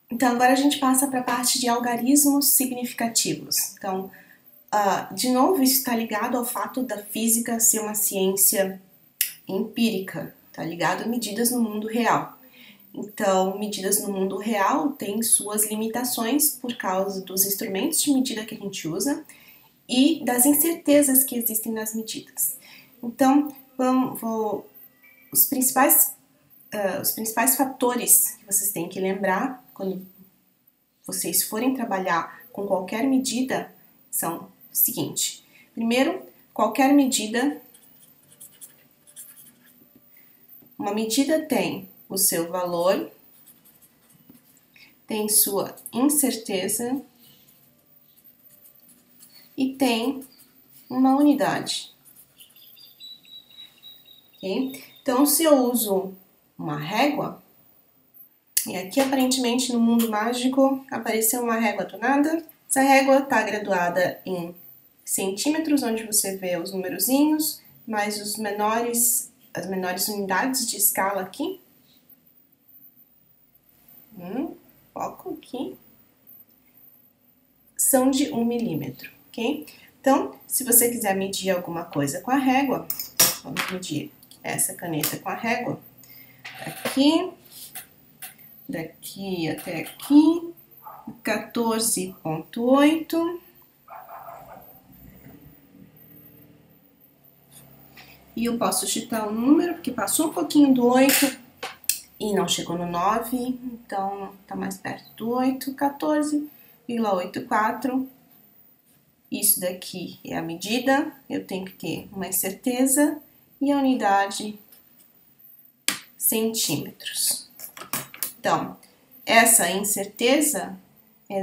Então, agora a gente passa para a parte de algarismos significativos. Então, de novo, isso está ligado ao fato da física ser uma ciência empírica, está ligado a medidas no mundo real. Então, medidas no mundo real têm suas limitações por causa dos instrumentos de medida que a gente usa e das incertezas que existem nas medidas. Então, os principais fatores que vocês têm que lembrar quando vocês forem trabalhar com qualquer medida são o seguinte. Primeiro, qualquer medida, uma medida tem o seu valor, tem sua incerteza e tem uma unidade. Okay? Então, se eu uso uma régua, e aqui aparentemente no mundo mágico apareceu uma régua do nada, essa régua está graduada em centímetros, onde você vê os numerozinhos, mais as menores unidades de escala aqui. Foco aqui. São de 1 milímetro, ok? Então, se você quiser medir alguma coisa com a régua, vamos medir essa caneta com a régua. Daqui até aqui, 14,8. E eu posso chutar um número, porque passou um pouquinho do 8 e não chegou no 9, então tá mais perto do 8, 14,84. Isso daqui é a medida, eu tenho que ter uma incerteza e a unidade centímetros. Então, essa incerteza é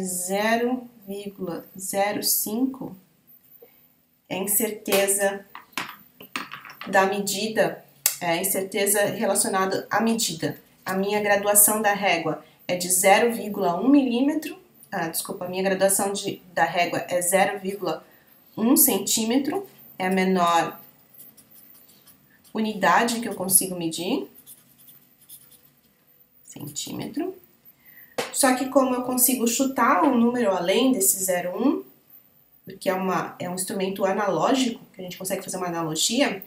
0,05, é a incerteza da medida, é a incerteza relacionada à medida. A minha graduação da régua é de 0,1 milímetro, desculpa, a minha graduação da régua é 0,1 centímetro, é a menor unidade que eu consigo medir, centímetro. Só que como eu consigo chutar um número além desse 0,1, porque é um instrumento analógico, que a gente consegue fazer uma analogia,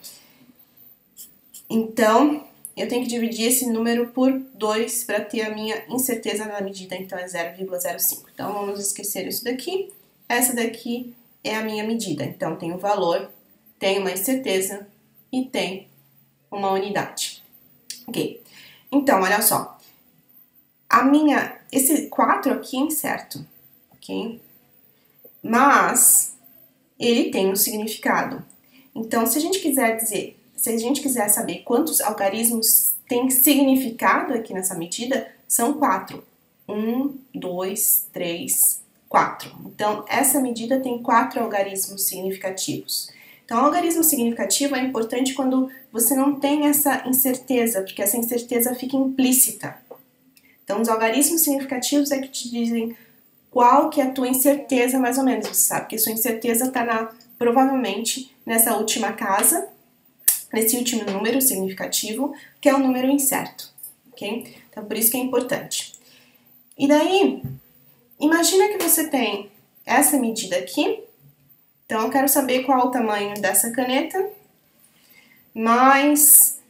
então eu tenho que dividir esse número por 2 para ter a minha incerteza na medida, então é 0,05. Então vamos esquecer isso daqui. Essa daqui é a minha medida. Então tem um valor, tem uma incerteza e tem uma unidade. Ok? Então, olha só. Esse 4 aqui é incerto, ok? Mas ele tem um significado. Então, se a gente quiser saber quantos algarismos tem significado aqui nessa medida, são 4. 1, 2, 3, 4. Então, essa medida tem 4 algarismos significativos. Então, o algarismo significativo é importante quando você não tem essa incerteza, porque essa incerteza fica implícita. Então, os algarismos significativos é que te dizem qual que é a tua incerteza, mais ou menos. Você sabe que a sua incerteza está provavelmente nessa última casa, nesse último número significativo, que é um número incerto, ok? Então, por isso que é importante. E daí, imagina que você tem essa medida aqui. Então, eu quero saber qual o tamanho dessa caneta, mais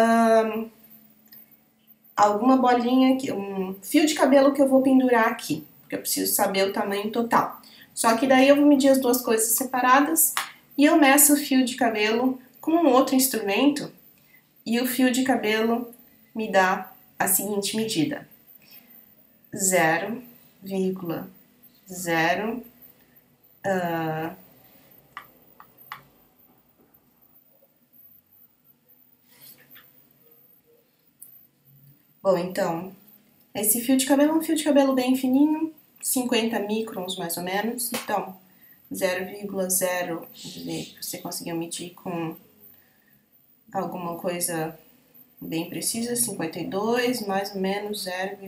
alguma bolinha aqui, um fio de cabelo que eu vou pendurar aqui, porque eu preciso saber o tamanho total. Só que daí eu vou medir as duas coisas separadas e eu meço o fio de cabelo com um outro instrumento e o fio de cabelo me dá a seguinte medida: 0,0 Bom, então, esse fio de cabelo é um fio de cabelo bem fininho, 50 microns mais ou menos. Então, 0,0, você conseguiu medir com alguma coisa bem precisa, 52, mais ou menos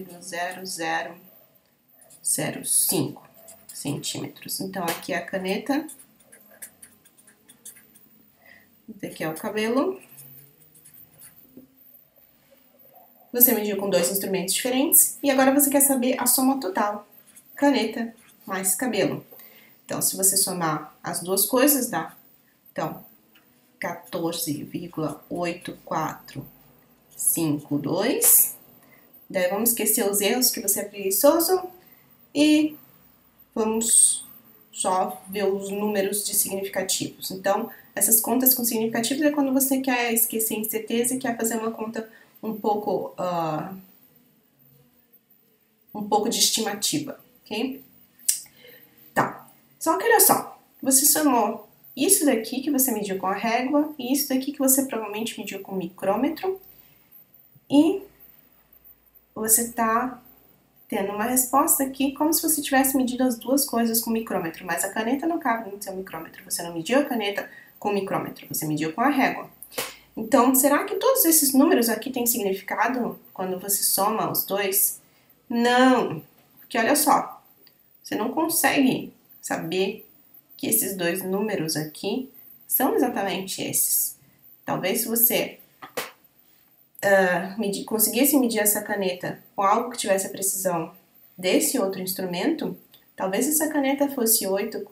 0,0005 centímetros. Então, aqui é a caneta, daqui é o cabelo. Você mediu com dois instrumentos diferentes e agora você quer saber a soma total. Caneta mais cabelo. Então, se você somar as duas coisas, dá. Então, 14,8452. Daí vamos esquecer os erros que você é preguiçoso e vamos só ver os números de significativos. Então, essas contas com significativos é quando você quer esquecer incerteza e quer fazer uma conta um pouco de estimativa, ok? Tá, só que olha só, você somou isso daqui que você mediu com a régua e isso daqui que você provavelmente mediu com o micrômetro e você tá tendo uma resposta aqui como se você tivesse medido as duas coisas com o micrômetro, mas a caneta não cabe no seu micrômetro, você não mediu a caneta com o micrômetro, você mediu com a régua. Então, será que todos esses números aqui têm significado quando você soma os dois? Não, porque olha só, você não consegue saber que esses dois números aqui são exatamente esses. Talvez se você conseguisse medir essa caneta com algo que tivesse a precisão desse outro instrumento, talvez essa caneta fosse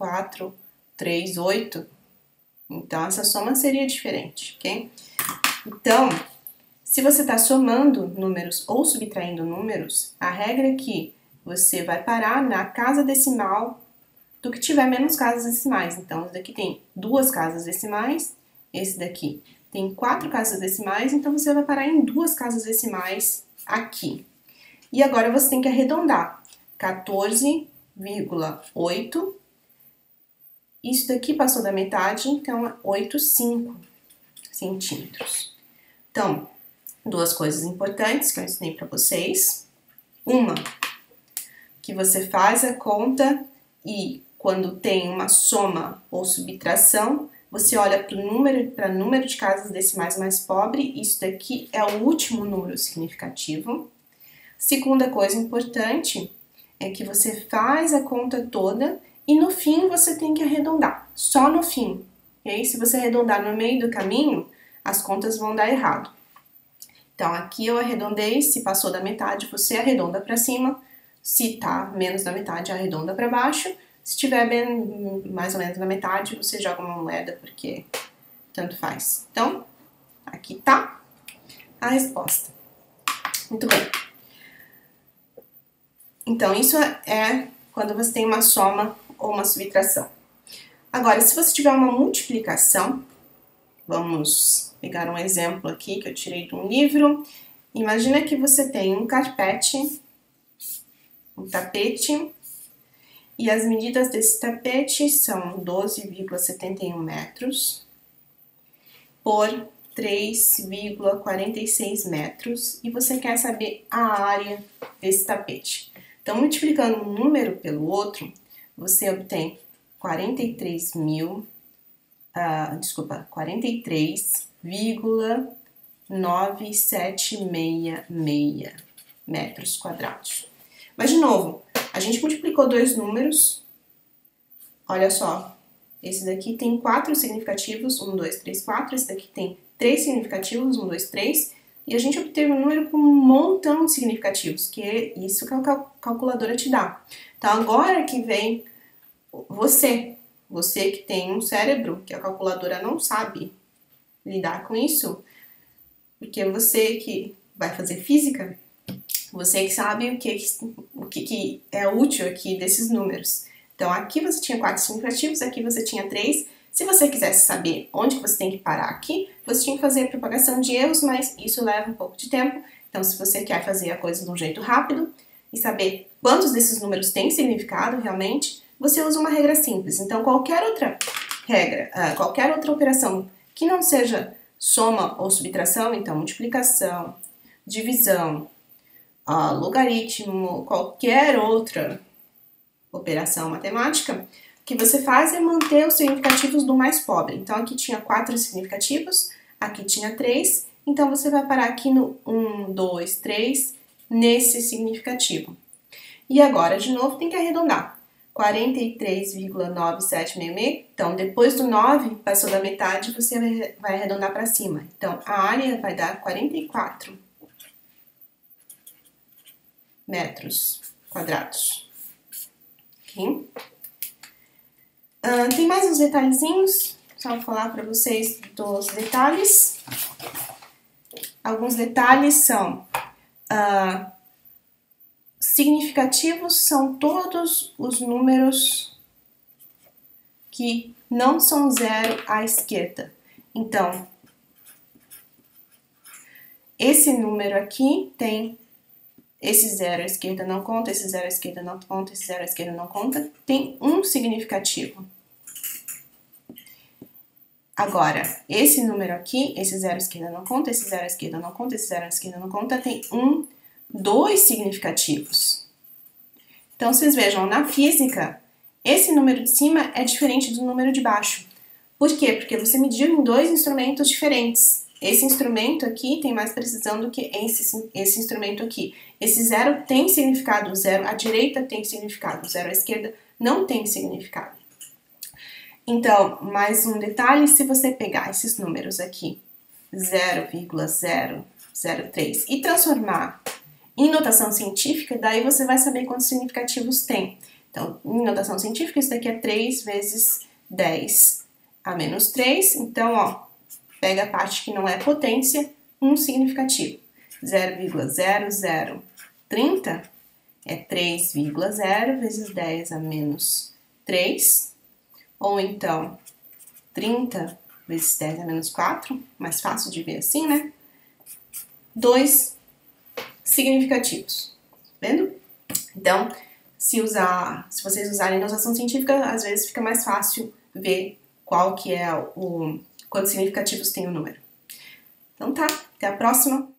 8438. Então, essa soma seria diferente, ok? Então, se você está somando números ou subtraindo números, a regra é que você vai parar na casa decimal do que tiver menos casas decimais. Então, esse daqui tem 2 casas decimais, esse daqui tem 4 casas decimais, então você vai parar em 2 casas decimais aqui. E agora você tem que arredondar. 14,8. Isso daqui passou da metade, então é 8,5 centímetros. Então, duas coisas importantes que eu ensinei para vocês. Uma, que você faz a conta e quando tem uma soma ou subtração, você olha para o número de casas decimais mais pobre, isso daqui é o último número significativo. Segunda coisa importante é que você faz a conta toda e no fim você tem que arredondar, só no fim. Okay? Se você arredondar no meio do caminho, as contas vão dar errado. Então aqui eu arredondei, se passou da metade, você arredonda para cima, se tá menos da metade, arredonda para baixo. Se tiver bem mais ou menos na metade, você joga uma moeda, porque tanto faz. Então, aqui tá a resposta. Muito bem. Então, isso é quando você tem uma soma ou uma subtração. Agora, se você tiver uma multiplicação, vamos pegar um exemplo aqui que eu tirei de um livro. Imagina que você tem um carpete, um tapete, e as medidas desse tapete são 12,71 metros por 3,46 metros e você quer saber a área desse tapete. Então, multiplicando um número pelo outro, você obtém 43,9766 metros quadrados. Mas, de novo, a gente multiplicou dois números, olha só, esse daqui tem 4 significativos, 1, 2, 3, 4, esse daqui tem 3 significativos, 1, 2, 3, e a gente obteve um número com um montão de significativos, que é isso que a calculadora te dá. Então, agora que vem você que tem um cérebro, que a calculadora não sabe lidar com isso, porque você que vai fazer física, você que sabe o que é útil aqui desses números. Então, aqui você tinha 4 significativos, aqui você tinha 3. Se você quisesse saber onde que você tem que parar aqui, você tinha que fazer a propagação de erros, mas isso leva um pouco de tempo. Então, se você quer fazer a coisa de um jeito rápido e saber quantos desses números têm significado realmente, você usa uma regra simples. Então, qualquer outra regra, qualquer outra operação que não seja soma ou subtração, então multiplicação, divisão, logaritmo, qualquer outra operação matemática, o que você faz é manter os significativos do mais pobre. Então, aqui tinha 4 significativos, aqui tinha 3, então você vai parar aqui no 1, 2, 3, nesse significativo. E agora, de novo, tem que arredondar. 43,9766, então depois do 9, passou da metade, você vai arredondar para cima. Então, a área vai dar 44. metros quadrados. Ok? Tem mais uns detalhezinhos, só vou falar para vocês dos detalhes. Alguns detalhes são significativos, são todos os números que não são zero à esquerda. Então, esse número aqui tem esse zero à esquerda não conta, esse zero à esquerda não conta, esse zero à esquerda não conta, tem um significativo. Agora, esse número aqui, esse zero à esquerda não conta, esse zero à esquerda não conta, esse zero à esquerda não conta, tem dois significativos. Então, vocês vejam, na física, esse número de cima é diferente do número de baixo. Por quê? Porque você mediu em dois instrumentos diferentes. Esse instrumento aqui tem mais precisão do que esse instrumento aqui. Esse zero tem significado, o zero à direita tem significado, o zero à esquerda não tem significado. Então, mais um detalhe, se você pegar esses números aqui, 0,003, e transformar em notação científica, daí você vai saber quantos significativos tem. Então, em notação científica, isso daqui é 3 vezes 10 a menos 3. Então, ó, pega a parte que não é potência, um significativo. 0,0030 é 3,0 vezes 10 a menos 3. Ou então, 30 vezes 10 a menos 4. Mais fácil de ver assim, né? 2 significativos. Vendo? Então, se vocês usarem notação científica, às vezes fica mais fácil ver qual que é quantos significativos tem o número. Então tá, até a próxima!